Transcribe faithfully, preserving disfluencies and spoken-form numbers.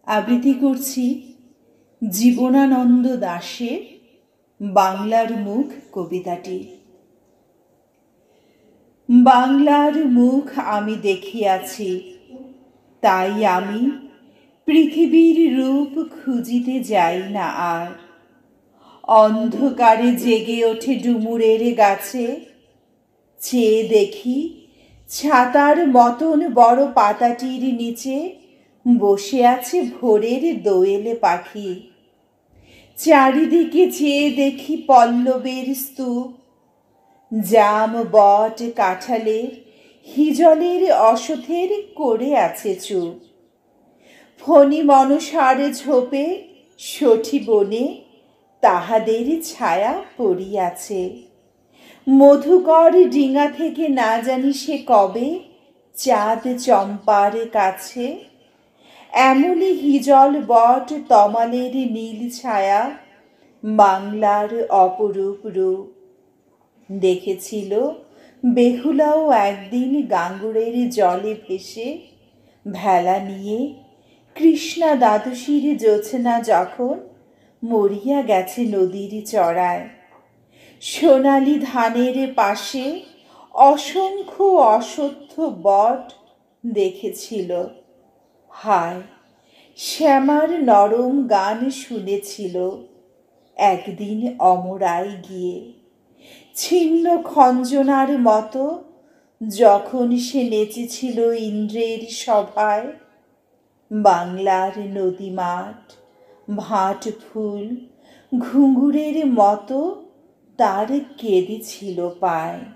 আবৃত্তি করছি জীবনানন্দ দাশের বাংলার মুখ কবিতাটি। বাংলার মুখ আমি দেখিয়াছি, তাই আমি পৃথিবীর রূপ খুঁজিতে যাই না আর। অন্ধকারে জেগে ওঠে ডুমুরের গাছে, চেয়ে দেখি ছাতার মতন বড় পাতাটির নিচে বসে আছে ভোরের দোয়েলে পাখি। চারিদিকে চেয়ে দেখি পল্লবের স্তূপ, জাম বট কাঁঠালের হিজলের অশথের করে আছে চুপ। ফণি মনসার ঝোপে সঠি বনে তাহাদের ছায়া পড়িয়াছে। মধুকর ডিঙা থেকে না জানি সে কবে চাঁদ চম্পার কাছে। এমনি হিজল বট তমালের নীল ছায়া বাংলার অপরূপ রূপ। দেখেছিল বেহুলাও একদিন গাঙ্গুরের জলে ভেসে ভেলা নিয়ে, কৃষ্ণা দ্বাদশীর জোছনা যখন মরিয়া গেছে নদীর চড়ায়। সোনালি ধানের পাশে অসংখ্য অশ্বত্থ বট দেখেছিল। হায়, শ্যামার নরম গান শুনেছিল একদিন অমরায় গিয়ে। ছিন্ন খঞ্জনার মতো যখন সে নেচেছিল ইন্দ্রের সভায়। বাংলার নদী মাঠ ভাট ফুল ঘুঙুরের মতো তার কেঁদেছিল পায়।